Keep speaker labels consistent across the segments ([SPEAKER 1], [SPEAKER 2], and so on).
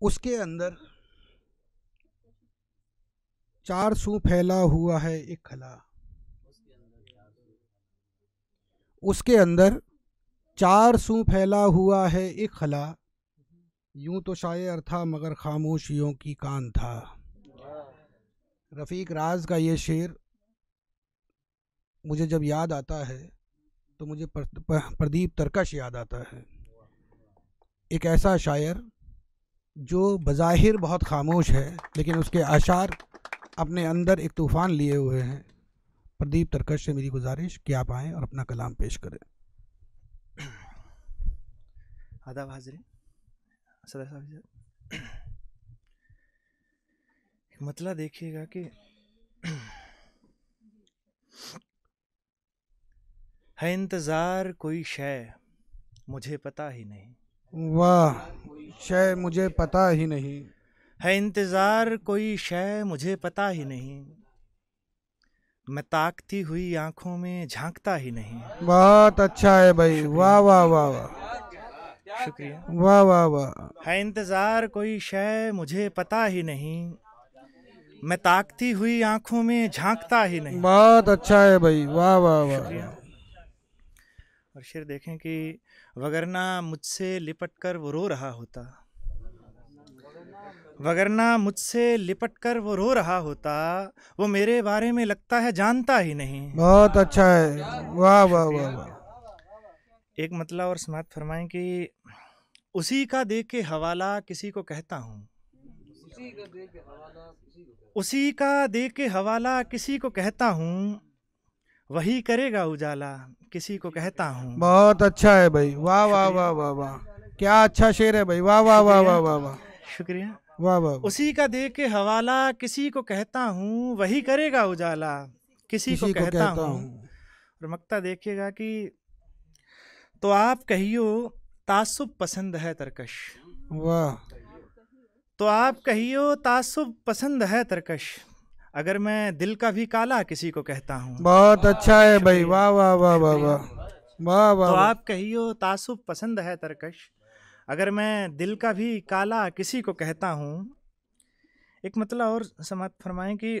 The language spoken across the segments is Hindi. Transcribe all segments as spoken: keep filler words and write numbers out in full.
[SPEAKER 1] उसके अंदर चार सू फैला हुआ है एक खला, उसके अंदर चार सू फैला हुआ है एक खला, यूं तो शायर था मगर खामोशियों की कान था। रफ़ीक राज का ये शेर मुझे जब याद आता है तो मुझे प्रदीप तरकश याद आता है। एक ऐसा शायर जो बज़ाहिर बहुत खामोश है लेकिन उसके आशार अपने अंदर एक तूफ़ान लिए हुए हैं। प्रदीप तरकश से मेरी गुजारिश कि आप आएँ और अपना कलाम पेश करें।
[SPEAKER 2] आदाब हाज़िरीन, सदर साहब, मतलब देखिएगा कि है इंतज़ार कोई शय मुझे पता ही नहीं।
[SPEAKER 1] वाह, शय मुझे पता ही नहीं।
[SPEAKER 2] है इंतज़ार कोई शय मुझे पता ही नहीं, मैं ताकती हुई आंखों में झांकता ही नहीं।
[SPEAKER 1] बहुत अच्छा है भाई, वाह वाह वाह वाह,
[SPEAKER 2] शुक्रिया,
[SPEAKER 1] वाह वाह वाह।
[SPEAKER 2] है इंतज़ार कोई शय मुझे पता ही नहीं, मैं ताकती हुई आंखों में झांकता ही नहीं।
[SPEAKER 1] बहुत अच्छा है भाई, वाह वाह वाह।
[SPEAKER 2] और शेर देखें कि वगरना मुझसे लिपट कर वो रो रहा होता, वगरना मुझसे लिपट कर वो रो रहा होता, वो मेरे बारे में लगता है जानता ही नहीं।
[SPEAKER 1] बहुत अच्छा है, वाह वाह वाह।
[SPEAKER 2] एक मतलब और समाप्त फरमाएं कि उसी का दे के हवाला किसी को कहता हूँ, उसी का दे के हवाला किसी को कहता हूँ, वही करेगा उजाला किसी को कहता हूँ।
[SPEAKER 1] बहुत अच्छा है भाई, वाह वाह वाह वाह वाह, क्या अच्छा शेर है भाई, वाह वाह वाह वाह वाह वाह।
[SPEAKER 2] शुक्रिया,
[SPEAKER 1] वाह वाह।
[SPEAKER 2] उसी का दे के हवाला किसी को कहता हूँ, वही करेगा उजाला किसी, किसी को, को कहता, कहता हूँ। और मक्ता देखिएगा कि तो आप कहियो तासुब पसंद है तरकश,
[SPEAKER 1] वाह,
[SPEAKER 2] तो आप कहियो तासुब पसंद है तरकश, अगर मैं दिल का भी काला किसी को कहता हूँ।
[SPEAKER 1] बहुत अच्छा है भाई, वाह वाह वाह वाह वाह वाह वाह।
[SPEAKER 2] तो आप कहियो तासुब पसंद है तरकश, अगर मैं दिल का भी काला किसी को कहता हूँ। एक मतलब और समाप्त फरमाएं कि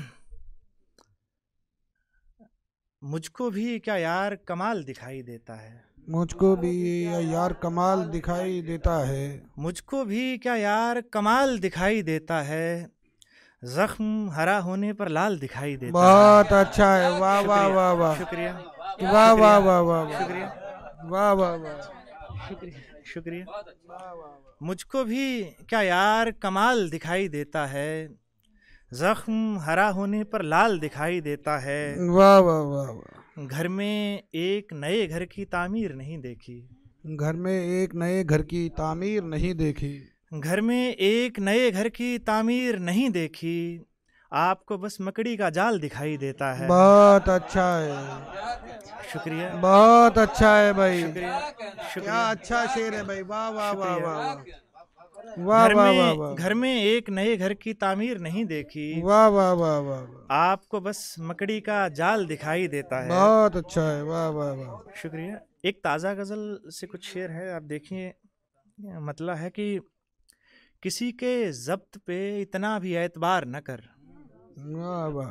[SPEAKER 2] मुझको भी क्या यार कमाल दिखाई देता है,
[SPEAKER 1] मुझको भी यार कमाल दिखाई देता है,
[SPEAKER 2] मुझको भी क्या यार कमाल दिखाई देता है, जख्म हरा होने पर लाल दिखाई देता है।
[SPEAKER 1] बहुत अच्छा है, वाह वाह वाह वाह।
[SPEAKER 2] शुक्रिया,
[SPEAKER 1] वाह वाह वाह वाह,
[SPEAKER 2] शुक्रिया,
[SPEAKER 1] वाह वाह वाह,
[SPEAKER 2] शुक्रिया, शुक्रिया। मुझको भी क्या यार कमाल दिखाई देता है, जख्म हरा होने पर लाल दिखाई देता है।
[SPEAKER 1] वाह वाह वाह वाह।
[SPEAKER 2] घर में एक नए घर की तामीर नहीं देखी,
[SPEAKER 1] घर में एक नए घर की तामीर नहीं देखी,
[SPEAKER 2] घर में एक नए घर की तामीर नहीं देखी, आपको बस मकड़ी का जाल दिखाई देता है।
[SPEAKER 1] बहुत अच्छा है,
[SPEAKER 2] शुक्रिया,
[SPEAKER 1] बहुत अच्छा है भाई,
[SPEAKER 2] शुक्रिया,
[SPEAKER 1] क्या अच्छा शेर है भाई, वाह वाह वाह वाह
[SPEAKER 2] वाह वाह वाह वाह। घर में एक नए घर की तामीर नहीं देखी,
[SPEAKER 1] वाह वाह वाह वाह,
[SPEAKER 2] आपको बस मकड़ी का जाल दिखाई देता है।
[SPEAKER 1] बहुत अच्छा है, वाह वाह वाह।
[SPEAKER 2] शुक्रिया। एक ताज़ा गज़ल से कुछ शेर है, आप देखिए। मतलब है कि किसी के ज़ब्त पे इतना भी एतबार न कर,
[SPEAKER 1] वाह वाह।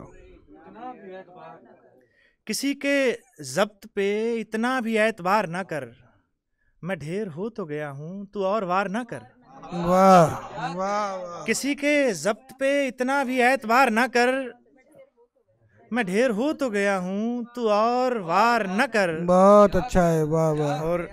[SPEAKER 2] किसी के ज़ब्त पे इतना भी एतबार न कर, मैं ढेर हो तो गया हूँ तू और वार न कर।
[SPEAKER 1] वाह वाह।
[SPEAKER 2] किसी के ज़ब्त पे इतना भी एतबार न कर, मैं ढेर हो तो गया हूँ तू और वार न कर।
[SPEAKER 1] बहुत अच्छा है, वाह वाह।
[SPEAKER 2] और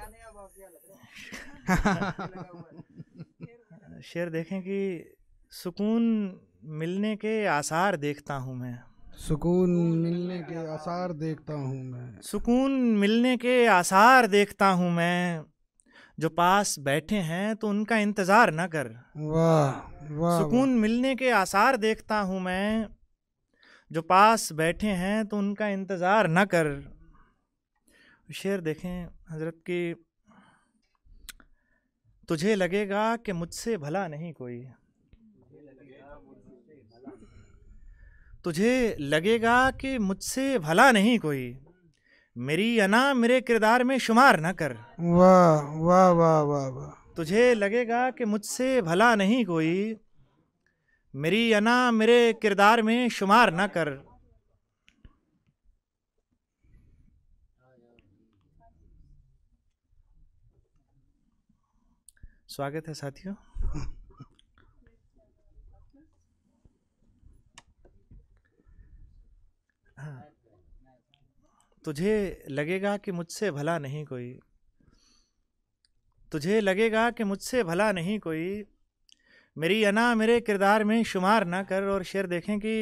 [SPEAKER 2] शेर देखें कि सुकून मिलने के आसार देखता हूँ मैं,
[SPEAKER 1] सुकून मिलने के आसार देखता हूँ मैं,
[SPEAKER 2] सुकून मिलने के आसार देखता हूँ मैं, जो पास बैठे हैं तो उनका इंतज़ार न कर।
[SPEAKER 1] वाह वाह।
[SPEAKER 2] सुकून मिलने के आसार देखता हूँ मैं, जो पास बैठे हैं तो उनका इंतज़ार न कर। शेर देखें हजरत की, तुझे लगेगा कि मुझसे भला नहीं कोई, तुझे लगेगा कि मुझसे भला नहीं कोई, मेरी अना मेरे किरदार में शुमार न कर।
[SPEAKER 1] वाह वाह वाह वाह वाह।
[SPEAKER 2] तुझे लगेगा कि मुझसे भला नहीं कोई, मेरी अना मेरे किरदार में शुमार न कर। स्वागत है साथियों। हाँ, तुझे लगेगा कि मुझसे भला नहीं कोई, तुझे लगेगा कि मुझसे भला नहीं कोई, मेरी अना मेरे किरदार में शुमार ना कर। और शेर देखें कि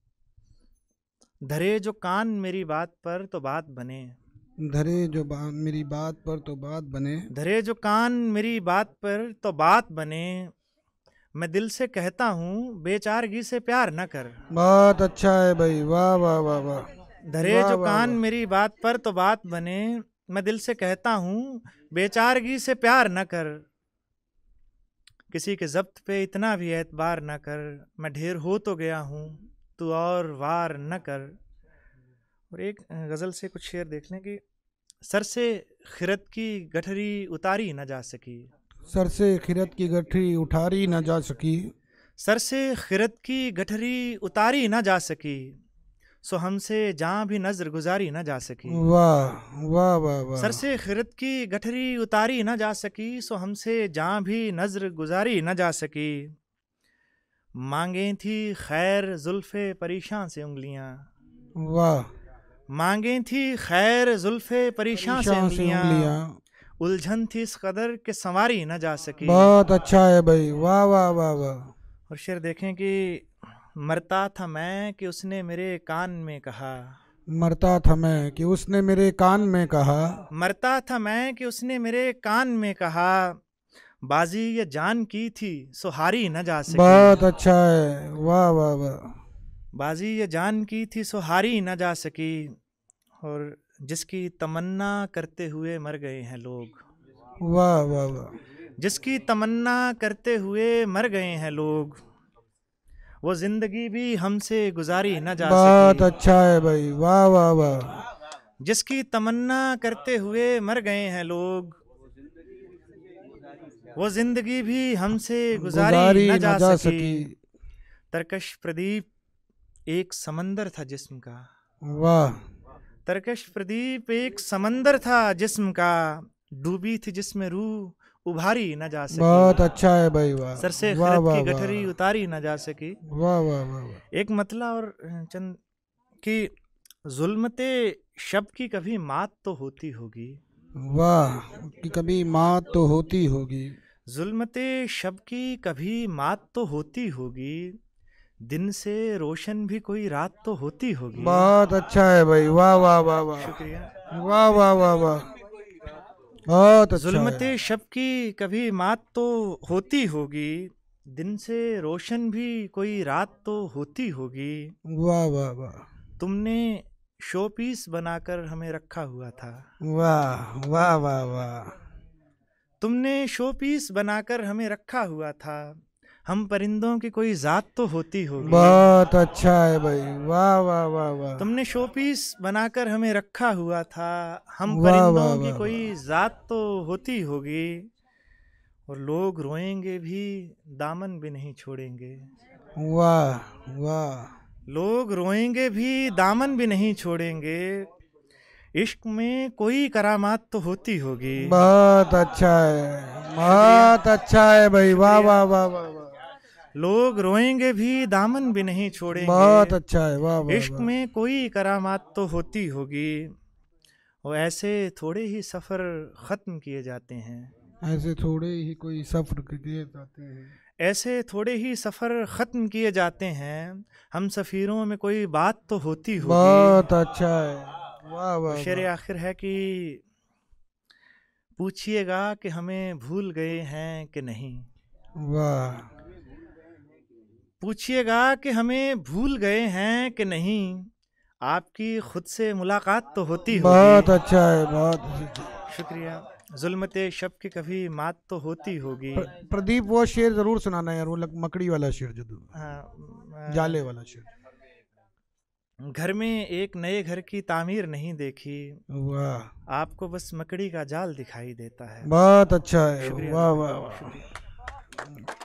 [SPEAKER 2] धरे जो कान मेरी बात पर तो बात बने,
[SPEAKER 1] धरे जो बात मेरी बात पर तो बात बने,
[SPEAKER 2] धरे जो कान मेरी बात पर तो बात बने, मैं दिल से कहता हूँ बेचारगी से प्यार न कर।
[SPEAKER 1] बहुत अच्छा है भाई, वाह वाह वाह वाह।
[SPEAKER 2] धरे
[SPEAKER 1] वाह,
[SPEAKER 2] जो
[SPEAKER 1] वाह,
[SPEAKER 2] कान
[SPEAKER 1] वाह।
[SPEAKER 2] मेरी बात पर तो बात बने, मैं दिल से कहता हूँ बेचारगी से प्यार न कर। किसी के जब्त पे इतना भी एतबार न कर, मैं ढेर हो तो गया हूँ तू और वार न कर। और एक गज़ल से कुछ शेर देख लें कि सर से खिरत की गठरी उतारी न जा सकी,
[SPEAKER 1] सर से खिरत की गठरी उठारी न जा सकी,
[SPEAKER 2] सर से खिरत की गठरी उतारी न जा सकी, सो हमसे जहाँ भी नजर गुजारी न जा सकी।
[SPEAKER 1] वाह वाह वाह वाह।
[SPEAKER 2] सर से खिरत की गठरी उतारी न जा सकी, सो हमसे जहाँ भी नजर गुजारी न जा सकी। मांगे थी खैर जुल्फे परेशान से उंगलियाँ,
[SPEAKER 1] वाह।
[SPEAKER 2] मांगे थी खैर जुल्फे परेशान से उंगलियाँ, उलझन थी इस कदर के संवारी न जा सकी।
[SPEAKER 1] बहुत अच्छा है भाई, वाह वाह वाह वाह।
[SPEAKER 2] और शेर देखें कि मरता था मैं कि उसने मेरे कान में कहा,
[SPEAKER 1] मरता था मैं कि उसने मेरे कान में कहा,
[SPEAKER 2] मरता था मैं कि उसने मेरे कान में कहा, बाजी ये जान की थी सो हारी न जा सकी।
[SPEAKER 1] बहुत अच्छा है, वाह वाह वाह।
[SPEAKER 2] बाजी ये जान की थी सो हारी न जा सकी। और जिसकी तमन्ना करते हुए मर गए हैं लोग,
[SPEAKER 1] वाह वाह वाह।
[SPEAKER 2] जिसकी तमन्ना करते हुए मर गए हैं लोग, वो जिंदगी भी हमसे गुजारी न जा सकी।
[SPEAKER 1] बहुत अच्छा है भाई, वाह वाह वाह।
[SPEAKER 2] जिसकी तमन्ना करते हुए मर गए हैं लोग, वो जिंदगी भी हमसे गुजारी, गुजारी न जा, न जा सकी। सकी। तरकश प्रदीप एक समंदर था जिस्म का,
[SPEAKER 1] वाह।
[SPEAKER 2] तरकश प्रदीप एक समंदर था जिस्म का, डूबी थी जिसमें रूह उभारी न जा सकी।
[SPEAKER 1] बहुत अच्छा है भाई, वाह।
[SPEAKER 2] सर से खिरत की गठरी उतारी न जा सकी।
[SPEAKER 1] वाह वाह वाह।
[SPEAKER 2] एक मतला और चंद कि जुल्मते शब की कभी मात तो होती होगी,
[SPEAKER 1] वाह, कि कभी मात तो होती होगी,
[SPEAKER 2] जुल्मते शब की कभी मात तो होती होगी, दिन से रोशन भी कोई रात तो होती होगी।
[SPEAKER 1] बहुत अच्छा है भाई, वाह वाह वाह वाह।
[SPEAKER 2] शुक्रिया,
[SPEAKER 1] वाह वाह वाह वाह, बहुत अच्छा।
[SPEAKER 2] जुल्मते शब की कभी मात तो होती होगी, दिन से रोशन भी कोई रात तो होती होगी।
[SPEAKER 1] वाह वाह वाह।
[SPEAKER 2] तुमने शो पीस बनाकर हमें रखा हुआ था,
[SPEAKER 1] वाह वाह वाह वाह।
[SPEAKER 2] तुमने शो पीस बनाकर हमें रखा हुआ था, हम परिंदों की कोई जात तो होती होगी।
[SPEAKER 1] बहुत अच्छा है भाई, वाह वाह वाह वाह।
[SPEAKER 2] तुमने शो पीस बनाकर हमें रखा हुआ था, हम परिंदों की कोई जात तो होती होगी। और लोग रोएंगे भी दामन भी नहीं छोड़ेंगे,
[SPEAKER 1] वाह वाह।
[SPEAKER 2] लोग रोएंगे भी दामन भी नहीं छोड़ेंगे, इश्क में कोई करामात तो होती होगी।
[SPEAKER 1] बहुत अच्छा है, बहुत अच्छा है भाई, वाह वाह वाह वाह।
[SPEAKER 2] लोग रोएंगे भी दामन भी नहीं छोड़ेंगे,
[SPEAKER 1] बहुत अच्छा है, वाह वाह।
[SPEAKER 2] इश्क में कोई करामात तो होती होगी। और ऐसे थोड़े ही सफ़र ख़त्म किए जाते हैं,
[SPEAKER 1] ऐसे थोड़े ही कोई सफ़र किए जाते हैं,
[SPEAKER 2] ऐसे थोड़े ही सफ़र ख़त्म किए जाते हैं, हम सफ़ीरों में कोई बात तो होती होगी।
[SPEAKER 1] बहुत अच्छा है, वाह वाह।
[SPEAKER 2] शेर आखिर है कि पूछिएगा कि हमें भूल गए हैं कि नहीं,
[SPEAKER 1] वाह।
[SPEAKER 2] पूछिएगा कि हमें भूल गए हैं कि नहीं, आपकी खुद से मुलाकात तो होती होगी।
[SPEAKER 1] बहुत अच्छा है, बहुत
[SPEAKER 2] शुक्रिया। जुल्मते शब की कभी मात तो होती होगी।
[SPEAKER 1] प्र, प्रदीप वो शेर जरूर सुनाना यार, वो मकड़ी वाला शेर जो,
[SPEAKER 2] हाँ,
[SPEAKER 1] जाले वाला शेर।
[SPEAKER 2] घर में एक नए घर की तामीर नहीं देखी,
[SPEAKER 1] वाह,
[SPEAKER 2] आपको बस मकड़ी का जाल दिखाई देता है।
[SPEAKER 1] बहुत अच्छा है,
[SPEAKER 2] शुक्रिया।
[SPEAKER 1] वाह वाह वाह।